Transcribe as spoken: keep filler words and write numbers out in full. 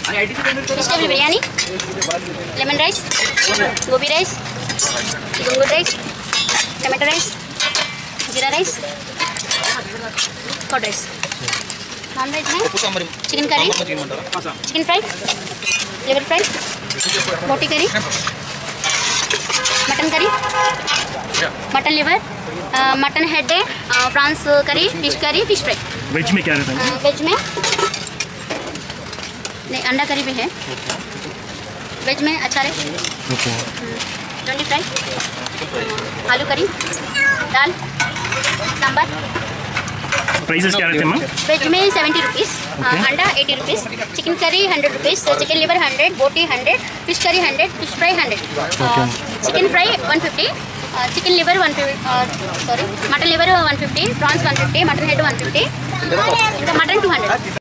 Vegetable biryani, lemon rice, गोभी rice, घुंगुर rice, tomato rice, जीरा rice, curd rice. Non veg में chicken curry, chicken fry, liver fry, बोटी curry, mutton curry, mutton liver, mutton head है, prawns curry, fish curry, fish fry. Veg में क्या रहता है? वेज में नहीं, अंडा करी भी है। वेज में अचार है, जोंडी फ्राई, आलू करी, दाल, सांबर। प्राइसेस क्या रहते हैं मैम? वेज में सेवेंटी रुपीज़, अंडा eighty rupees, chicken curry hundred rupees, chicken liver hundred, बोटी hundred, fish curry hundred, fish fry hundred, chicken fry one fifty, chicken liver one fifty, sorry mutton liver one fifty, prawns one fifty, mutton head one fifty, mutton two hundred.